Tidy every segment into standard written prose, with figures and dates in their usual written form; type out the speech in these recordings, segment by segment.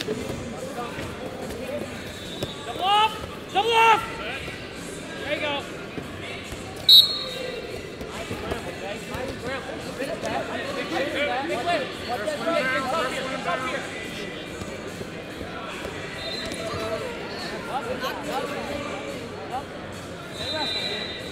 Double off! Double off! There you go. Nice scramble, Jay. Nice scramble. Finish that. Big win. Watch that break. Up here. Up here. Up. Stay wrestling.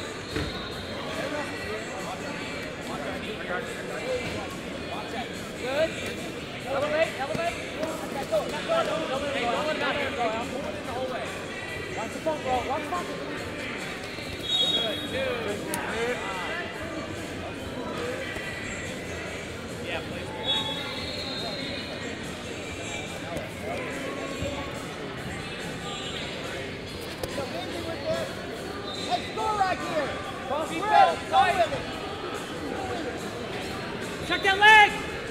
Good. Elevate. Elevate. Go. Not go. Don't let it go. I'm moving it the whole way. Watch the front row. Watch the front row. Good. Good. Yeah, please. Hey, score right here. Cross the field. Check that leg.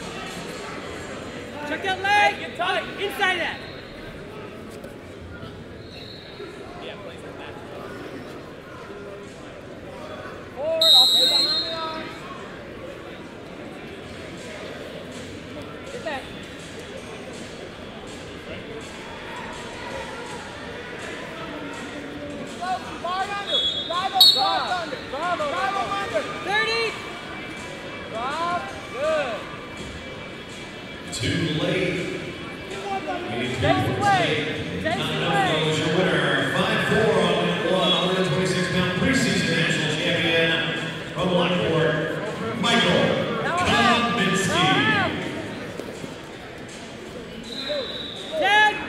Check that leg. Get tight. Inside that. Yeah, please. Forward. I'll stay behind the arm. Get back. Bar under. Drive those bars under. Drive them under. 30. Drop. Good. Too late. Jason Wade. Jason Wade is your winner. 5-4 on 126-pound preseason national champion from Lockport, Michael Kaminsky. 10.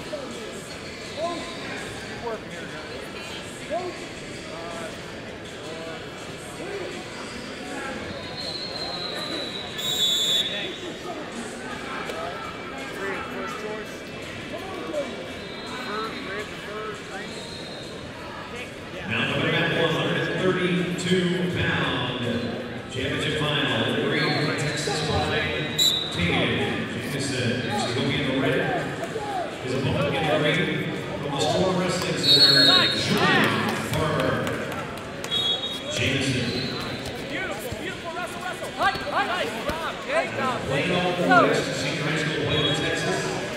Now coming back 132-pound championship final. The green from Texas Cayden Henschel AWA in the red. His opponent in the green from the Storm Wrestling Center, Julian Farmer. Jameson. Beautiful wrestle. Nice job. Great job. Playing all the West Senior High School played in Texas.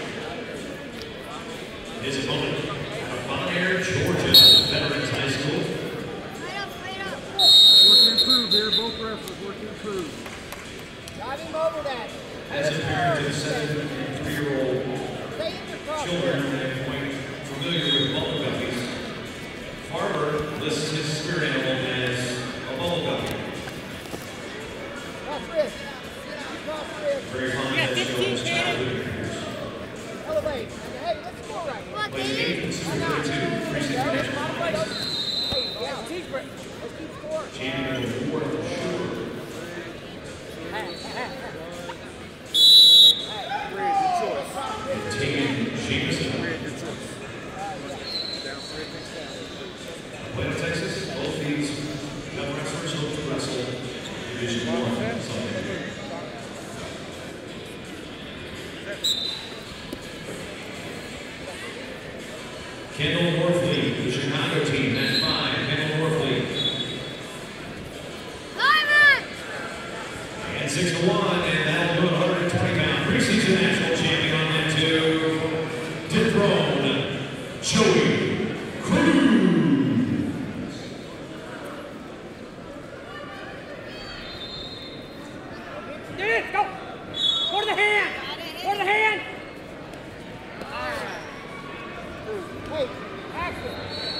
His opponent from Bon Air, Georgia, Veterans High School. Work to improve here, both wrestlers work to improve. Drive him over that. As a parent to 7 and 3-year-old children at point familiar with bubble guppies, Farmer lists his spirit animal as a bubble guppy. Cross wrist. Cross wrist. Very fond of his childhood years. Elevate. Hey, let's go right here. Plays 8 and 2 preseason national champions. Hey, yeah, let's keep scoring. Champion of 4 for sure. Cayden Henschel. Played in Texas, both these young wrestlers hope to wrestle Division 1 someday. Kendall Northley, the Chicago team, at 5. Kendall Northley. And 6-1, and that'll do it. 120-pound preseason national champion on that too. Dethrone Joey Cruz. Get it. Go. Go to the hand. Go to the hand. Hey, action.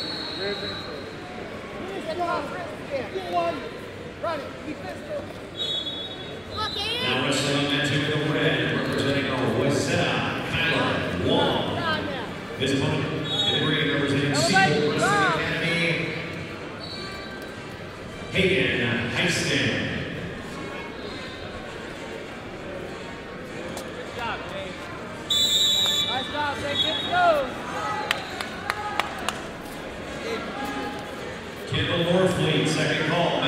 Get cross wrist again. Get one. Run it. Be physical. Now wrestling on that two in the red, representing our West Side, Kyler Wong. His opponent in the green, representing Sequel Wrestling Academy, Cayden Henschel. Good job, Dave. Nice job, Dave. Get it go. Kendall Northley, second call.